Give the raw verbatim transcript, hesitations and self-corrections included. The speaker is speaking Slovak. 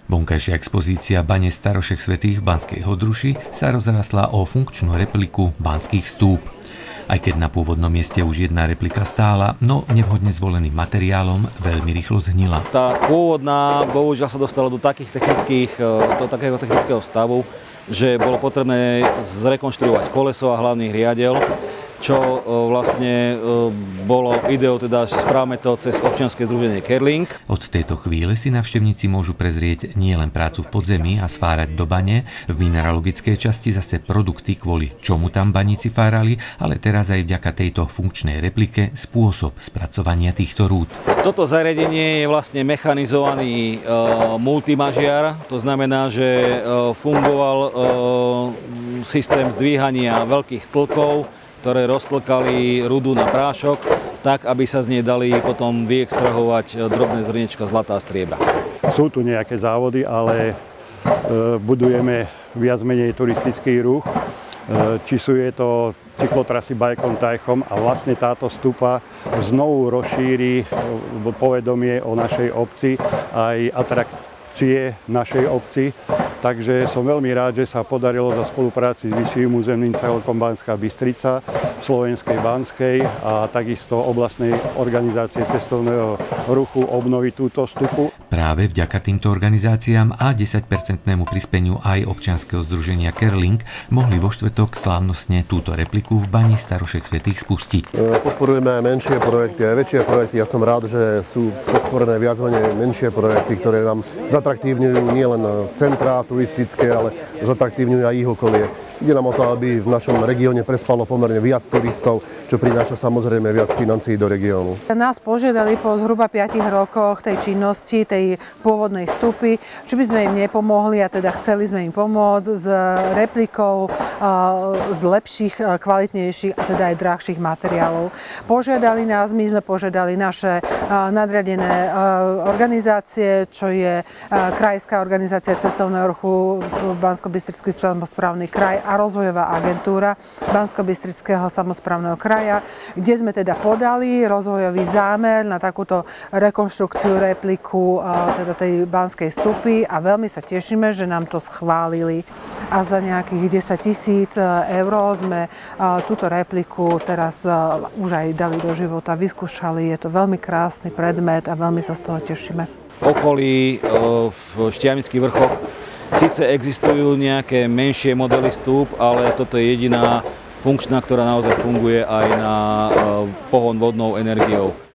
Vonkajšia expozícia bane Starošek svätých v Banskej Hodruši sa rozrastla o funkčnú repliku banských stúp. Aj keď na pôvodnom mieste už jedna replika stála, no nevhodne zvoleným materiálom veľmi rýchlo zhnila. Tá pôvodná bohužiaľ sa dostala do takých technických, do takého technického stavu, že bolo potrebné zrekonštruovať koleso a hlavný riadel, čo vlastne bolo ideou, teda správame to cez občianske združenie Kerling. Od tejto chvíle si navštevníci môžu prezrieť nielen prácu v podzemí a sfárať do bane, v mineralogickej časti zase produkty, kvôli čomu tam baníci fárali, ale teraz aj vďaka tejto funkčnej replike spôsob spracovania týchto rúd. Toto zariadenie je vlastne mechanizovaný e, multimažiar, to znamená, že e, fungoval e, systém zdvíhania veľkých tlkov, ktoré roztlkali rudu na prášok, tak, aby sa z nej dali potom vyextrahovať drobné zrniečka zlata a striebra. Sú tu nejaké závody, ale e, budujeme viac menej turistický ruch. E, či sú je to cyklotrasy bajkom, tajchom a vlastne táto stupa znovu rozšíri povedomie o našej obci aj atrakcie našej obci. Takže som veľmi rád, že sa podarilo za spolupráci s Vyšším územným celkom Banská Bystrica, Slovenskej Banskej a takisto oblastnej organizácie cestovného ruchu obnoviť túto stupu. Práve vďaka týmto organizáciám a desaťpercentnému prispeniu aj občianskeho združenia Kerling mohli vo štvrtok slávnostne túto repliku v bani Starošek svätých spustiť. Podporujeme aj menšie projekty, aj väčšie projekty. Ja som rád, že sú podporené viac menej menšie projekty, ktoré nám zatraktívňujú nielen centrá turistické, ale zatraktívňujú aj ich okolie. Ide nám o to, aby v našom regióne prespalo pomerne viac turistov, čo prináša samozrejme viac financií do regiónu. Nás požiadali po zhruba piatich rokoch tej činnosti, tej pôvodnej stupy, či by sme im nepomohli, a teda chceli sme im pomôcť s replikou z lepších, kvalitnejších a teda aj drahších materiálov. Požiadali nás, my sme požiadali naše nadriadené organizácie, čo je Krajská organizácia cestovného ruchu, Banskobystrický samosprávny kraj a rozvojová agentúra Banskobystrického samosprávneho kraja, kde sme teda podali rozvojový zámer na takúto rekonštrukciu, repliku teda tej banskej stupy a veľmi sa tešíme, že nám to schválili. A za nejakých desať tisíc eur sme túto repliku teraz už aj dali do života, vyskúšali. Je to veľmi krásny predmet a veľmi sa z toho tešíme. Okolí v Štiavnických vrchoch síce existujú nejaké menšie modely stúp, ale toto je jediná funkčná, ktorá naozaj funguje aj na pohon vodnou energiou.